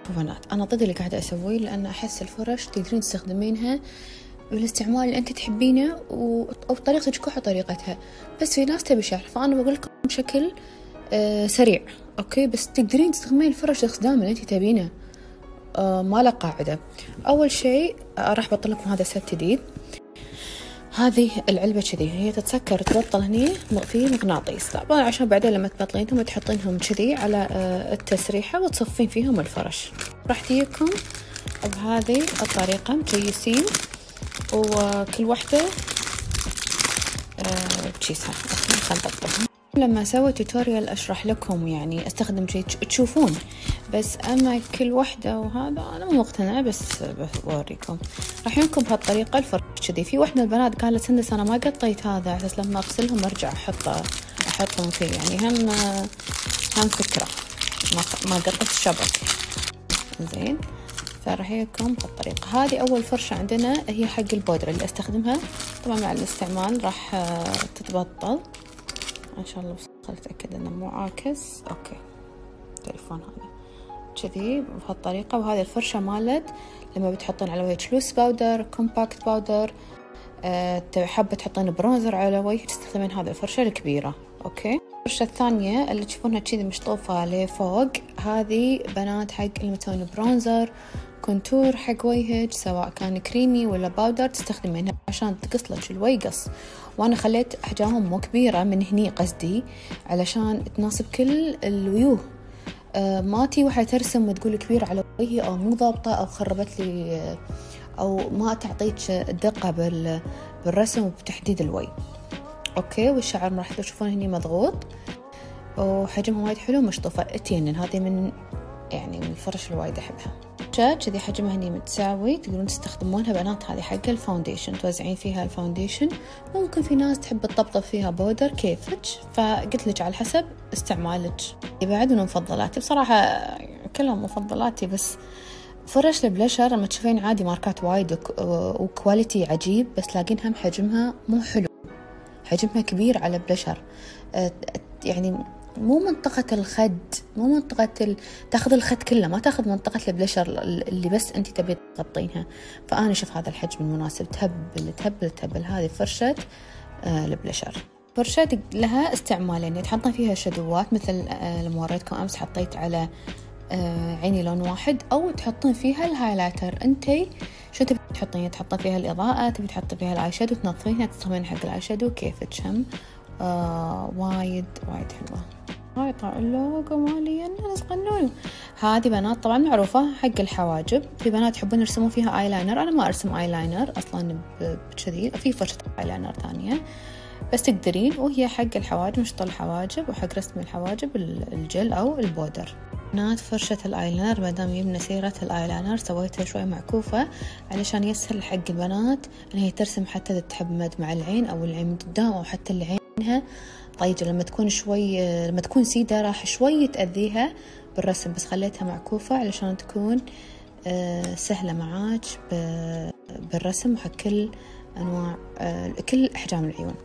بنات أنا ضد اللي قاعدة أسويه، لأن أحس الفرش تقدرين تستخدمينها بالاستعمال اللي أنت تحبينه أو طريقتك كح طريقتها، بس في ناس تبي شرح، فأنا بقول لكم بشكل سريع. أوكي، بس تقدرين تستخدمين الفرش الاستخدام اللي أنت تبينه، ما له قاعدة. أول شيء راح بطل لكم هذا ست جديد. هذه العلبة كذي هي تتسكر تبطل هني في مغناطيس، طبعا عشان بعدين لما تبطلينهم تحطينهم كذي على التسريحة وتصفين فيهم الفرش. راح تجيكم بهذه الطريقة مكيسين، وكل واحدة بكيسها. خلنا نطبقهم. لما اسوي توتوريال اشرح لكم يعني استخدم شيء تشوفون، بس اما كل وحده وهذا انا مو مقتنعه، بس بوريكم. راح ينكم بهالطريقه الفرش كذي. في واحده من البنات قالت سندس انا ما قطيت هذا على اساس لما اغسلهم ارجع احطهم فيه، يعني هم فكره ما قطيت الشبك زين. فراح يكم بهالطريقه. هذه اول فرشه عندنا هي حق البودره اللي استخدمها، طبعا مع الاستعمال راح تتبطل ان شاء الله. خليني اتاكد انه مو عاكس. اوكي، التليفون هذا كذي بهالطريقه. وهذه الفرشه مالت لما بتحطين على وجهك لوس باودر، كومباكت باودر، حابه تحطين برونزر على وجهك تستخدمين هذه الفرشه الكبيره. اوكي، الفرشه الثانيه اللي تشوفونها كذي مشطوفه لفوق، هذه بنات حق اللي تسوين برونزر كونتور حق وجهك، سواء كان كريمي ولا باودر تستخدمينها عشان تقصلك الويقص. وانا خليت احجامهم مو كبيره من هني قصدي علشان تناسب كل الوجوه، ما تي واحده ترسم وتقول كبيره على وجهي او مو ضابطه او خربت لي او ما تعطيك الدقه بالرسم وبتحديد الوجه. اوكي، والشعر راح تشوفون هني مضغوط وحجمها وايد حلو مشطوفه. اتينن هذه من الفرش الوايد احبها. كذي حجمها هني متساوي، تقدرون تستخدمونها بنات. هذه حق الفاونديشن توزعين فيها الفاونديشن، ممكن في ناس تحب تطبطب فيها بودر كيفك، فقلت لك على حسب استعمالك. بعد من مفضلاتي بصراحه كلهم مفضلاتي، بس فرش البلشر لما تشوفين عادي ماركات وايد وكواليتي عجيب، بس لاقين هم حجمها مو حلو، حجمها كبير على بلشر. يعني مو منطقة الخد، مو منطقة تاخذ الخد كله، ما تاخذ منطقة البلشر اللي بس انتي تبي تغطينها. فأنا أشوف هذا الحجم المناسب. تهبل. هذه فرشة البلشر. فرشة لها استعمالين، تحطين فيها شدوات مثل لما وريتكم أمس حطيت على عيني لون واحد، أو تحطين فيها الهايلايتر. انتي شو تبي تحطين؟ تحطين فيها الإضاءة، تبي تحطين فيها الآي شادو تنظفينها تستخدمين حق الآي شادو كيفك هم. وايد حلوة. هاي طالع اللوجو مالي الناس قنوني. هذه بنات طبعا معروفة حق الحواجب. في بنات يحبون يرسمون فيها ايلاينر، انا ما ارسم ايلاينر اصلا بكذي. في فرشة ايلاينر ثانية بس تقدرين، وهي حق الحواجب، مش طول الحواجب وحق رسم الحواجب الجل او البودر. بنات فرشة الايلاينر مادام يبنى سيرة الايلاينر سويتها شوي معكوفة علشان يسهل حق البنات ان هي ترسم، حتى تتحمد مع العين او العين من قدام او حتى العين طيجة. لما تكون سيدة راح شوي تأذيها بالرسم، بس خليتها معكوفة علشان تكون سهلة معاك بالرسم وحق كل أنواع كل أحجام العيون.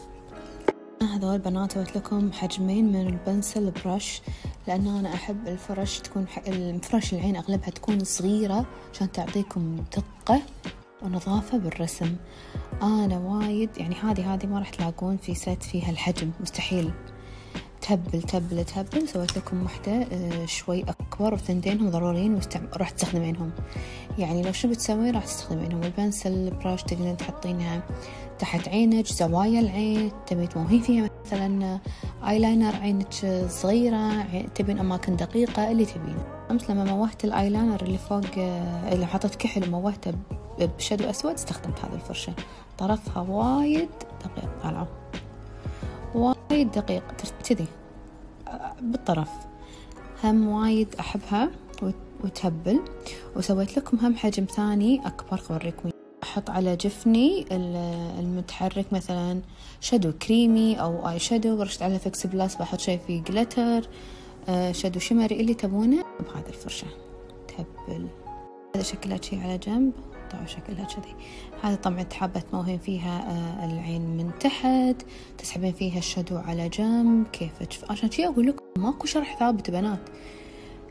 هذول بنات سويت لكم حجمين من البنسل براش، لأن أنا أحب الفرش تكون الفرش العين أغلبها تكون صغيرة عشان تعطيكم دقة ونظافة بالرسم. أنا وايد هذه ما راح تلاقون في سيت فيها الحجم، مستحيل. تهبل. سويت لكم واحدة شوي أكبر، وثنتينهم ضروريين راح تستخدمينهم. لو شو بتسوين راح تستخدمينهم. البنسل براش تقدرين تحطينها تحت عينك، زوايا العين تبي تموهين فيها مثلا ايلاينر عينك صغيرة، تبين أماكن دقيقة اللي تبينه. أمس لما موهت الايلاينر اللي فوق اللي حطيت كحل وموهته بشادو أسود استخدمت هذه الفرشة. طرفها وايد دقيق، طالعة وايد دقيق كذي بالطرف، هم وايد أحبها وتهبل. وسويت لكم هم حجم ثاني أكبر أوريكم. أحط على جفني المتحرك مثلا شادو كريمي أو آي شادو، ورشت على فيكس بلاس بحط شيء فيه جلتر، شادو شمري اللي تبونه بهذه الفرشة. تهبل. هذا شكلها شي على جنب، طبعا شكلها كذي. هذا طبعا حابة تموهين فيها العين من تحت، تسحبين فيها الشادو على جنب كيفك. عشان شي أقول لكم ماكو شرح ثابت بنات،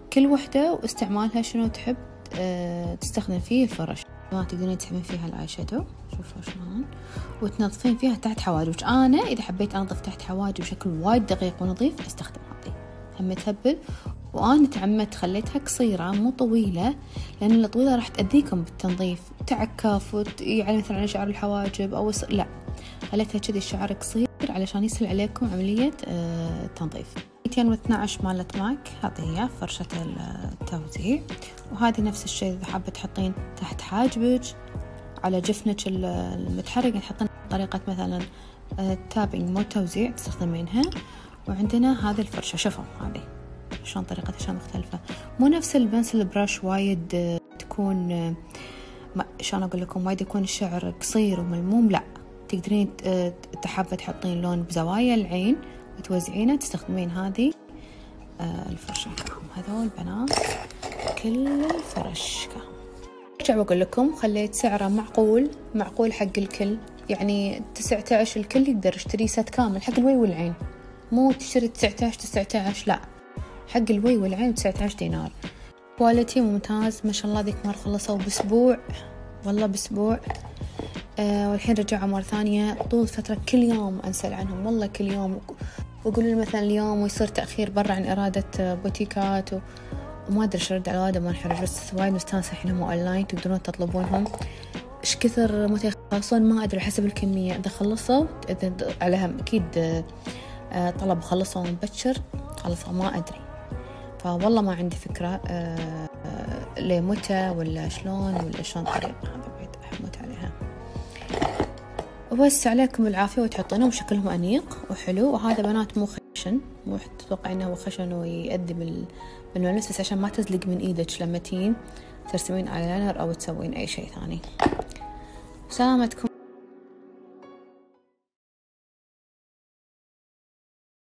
كل وحدة واستعمالها شنو تحب تستخدم فيه الفرش. تقدرين تسحبين فيها الاي شادو، شوفوا شلون، وتنظفين فيها تحت حواجبك. انا اذا حبيت انظف تحت حواجب بشكل وايد دقيق ونظيف استخدم هذه، هم تهبل. وانا تعمدت خليتها قصيره مو طويله، لان الطويله راح تاذيكم بالتنظيف، تعكف يعني مثلا على شعر الحواجب او لا، خليتها كذي الشعر قصير علشان يسهل عليكم عمليه التنظيف. 212 مالت ماك، هذه هي فرشة التوزيع. وهذه نفس الشيء إذا حابة تحطين تحت حاجبك على جفنك المتحرك تحطين طريقة مثلا تابينج مو توزيع تستخدمينها. وعندنا هذه الفرشة، شوفوا هذه شلون طريقتها شلون مختلفة، مو نفس البنسل براش وايد تكون شلون أقول لكم وايد يكون الشعر قصير وملموم، لا تقدرين حابة تحطين لون بزوايا العين وتوزعينه تستخدمين هذه الفرشة. هذول بنات كل الفرش. ارجع بقول لكم خليت سعره معقول حق الكل، يعني 19 الكل يقدر يشتري ست كامل حق الوي والعين، مو تشتري 19 لا، حق الوي والعين 19 دينار. كواليتي ممتاز ما شاء الله. ذيك مار خلصوا باسبوع، والله باسبوع. والحين رجعوا مرة ثانية. طول فترة كل يوم أنسأل عنهم، والله كل يوم، وأقول له مثلا اليوم ويصير تأخير برا عن إرادة بوتيكات وما أدري إيش أرد على هذا، ما نحرج، بس وايد مستانسة الحين هم أونلاين تقدرون تطلبونهم. إيش كثر متى يخلصون ما أدري، حسب الكمية، إذا خلصوا إذا عليهم أكيد طلب خلصوا مبكر خلصوا ما أدري، فوالله ما عندي فكرة لمتى ولا شلون ولا شلون طريقة، هذا بعد أحمد عليها. وبس عليكم العافية وتحطينهم شكلهم أنيق وحلو. وهذا بنات مو خشن، مو تتوقع إنه هو خشن ويؤذي بالملمس، بس عشان ما تزلق من إيدك لما تين ترسمين آيلاينر أو تسوين أي شيء ثاني. سلامتكم.